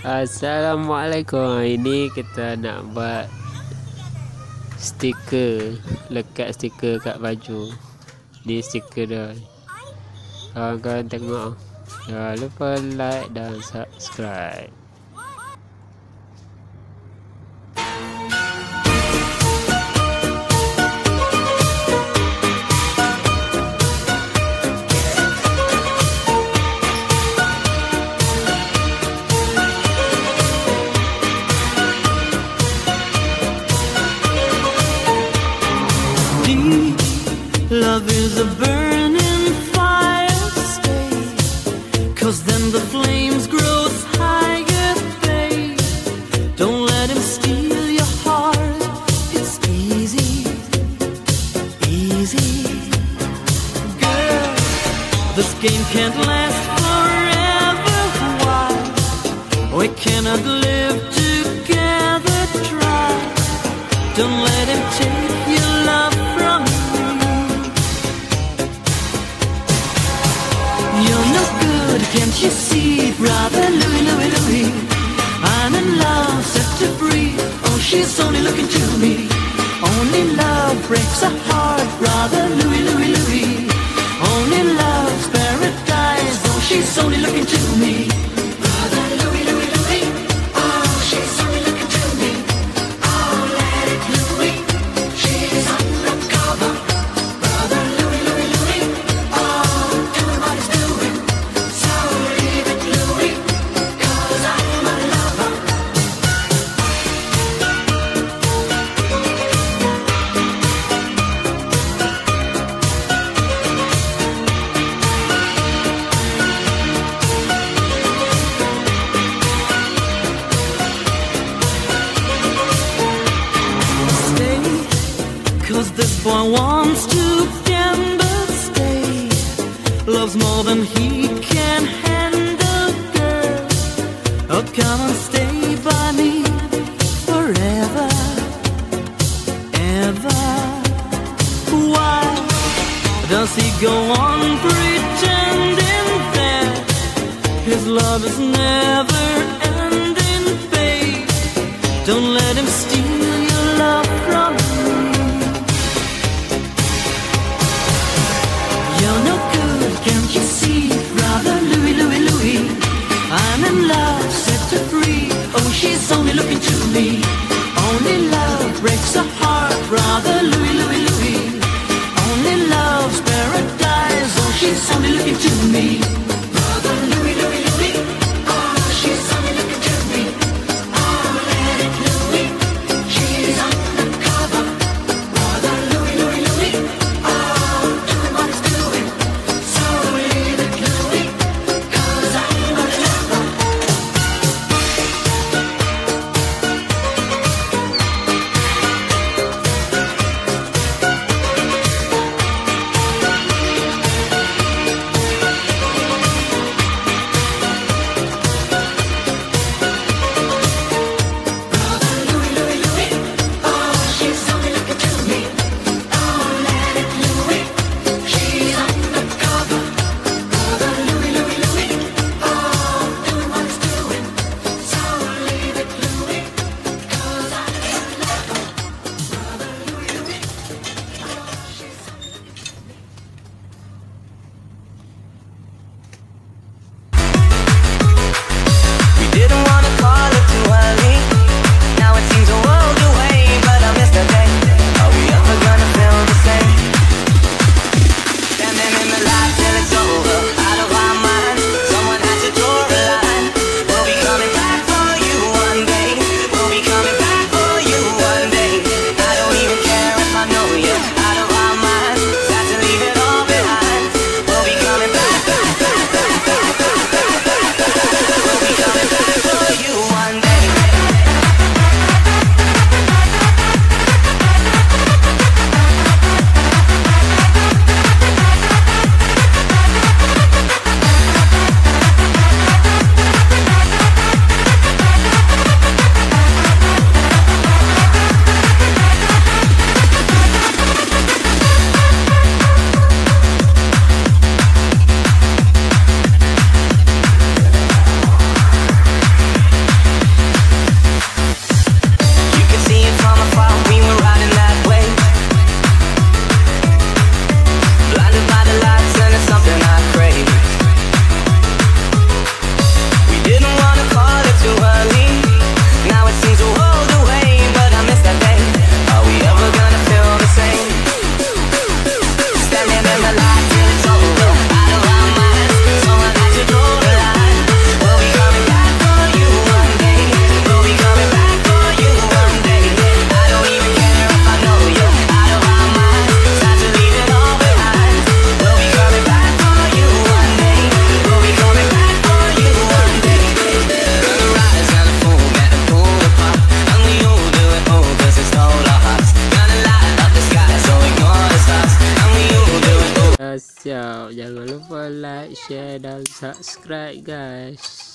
Assalamualaikum. Ini kita nak buat stiker, lekat stiker kat baju. Ni stiker dia. Kawan-kawan tengok. Jangan lupa like dan subscribe. Love is a burning fire, stay, 'cause then the flames grow higher, babe. Don't let him steal your heart, it's easy, easy. Girl, this game can't last forever, why? We cannot live together, try. Don't let him take your love from you. You're no good, can't you see, brother Louie, Louie, Louie? I'm in love, set to free. Oh, she's only looking to me. Only love breaks a heart, brother Louie, Louie, Louie. Only love's paradise. Oh, she's only looking to me. Brother Louie, Louie, Louie. Oh, she's only looking to me. Oh, let it Louie. She's undercover. Brother Louie, Louie, Louie. Oh, doing what he's doing. So leave it, Louie, 'cause I'm a lover. Stay, 'cause this boy wants to gamble. Stay, loves more than he can handle, girl. Oh, come and stay by me forever, ever. Why does he go on pretending that his love is never ending, babe? Don't let him steal your love from me. You're no good, can't you see, brother Louie, Louie, Louie? I'm in love, set to free. Oh, she's only looking to me. Only love breaks a heart, brother Louie, Louie, Louie. Only love's paradise. Oh, she's only looking to me. Brother Louie, Louie, Louie. Oh, she's only looking to me. Oh, let it Louie. share dan subscribe guys.